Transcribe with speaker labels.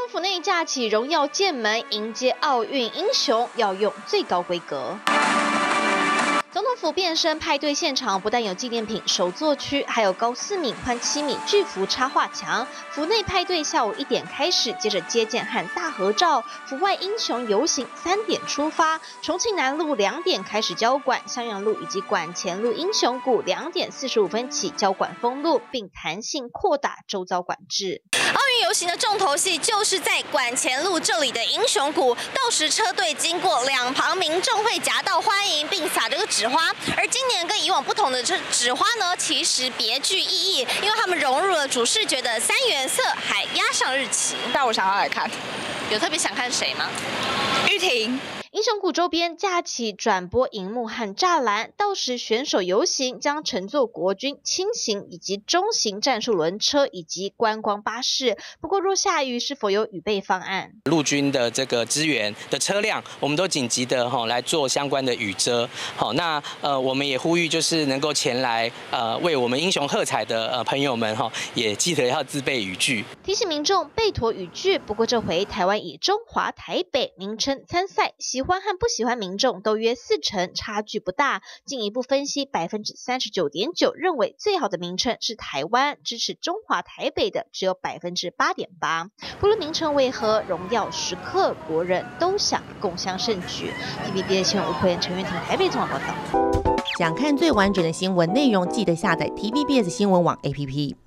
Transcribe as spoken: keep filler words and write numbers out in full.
Speaker 1: 统府内架起荣耀剑门，迎接奥运英雄，要用最高规格。总统府变身派对现场，不但有纪念品、手作区，还有高四米、宽七米巨幅插画墙。府内派对下午一点开始，接着接见和大合照。府外英雄游行三点出发，重庆南路两点开始交管，襄阳路以及馆前路英雄谷两点四十五分起交管封路，并弹性扩大周遭管制。
Speaker 2: 奥运游行的重头戏就是在馆前路这里的英雄谷，到时车队经过，两旁民众会夹道欢迎，并撒这个纸花。而今年跟以往不同的这纸花呢，其实别具意义，因为他们融入了主视觉的三原色，还压上日期。
Speaker 3: 但我想要来看，
Speaker 2: 有特别想看谁吗？
Speaker 3: 玉婷。
Speaker 1: 英雄谷周边架起转播荧幕和栅栏，到时选手游行将乘坐国军轻型以及中型战术轮车以及观光巴士。不过若下雨，是否有预备方案？
Speaker 4: 陆军的这个支援的车辆，我们都紧急的哈来做相关的雨遮。好，那呃我们也呼吁就是能够前来呃为我们英雄喝彩的呃朋友们哈，也记得要自备雨具，
Speaker 1: 提醒民众备妥雨具。不过这回台湾以中华台北名称参赛，喜欢和不喜欢民众都约四成，差距不大。进一步分析，百分之三十九点九认为最好的名称是台湾，支持中华台北的只有百分之八点八。不论名称为何，荣耀时刻，国人都想共襄盛举。T V B S 新闻吴慧妍、陈苑婷台北综合报道。
Speaker 5: 想看最完整的新闻内容，记得下载 T V B S 新闻网 A P P。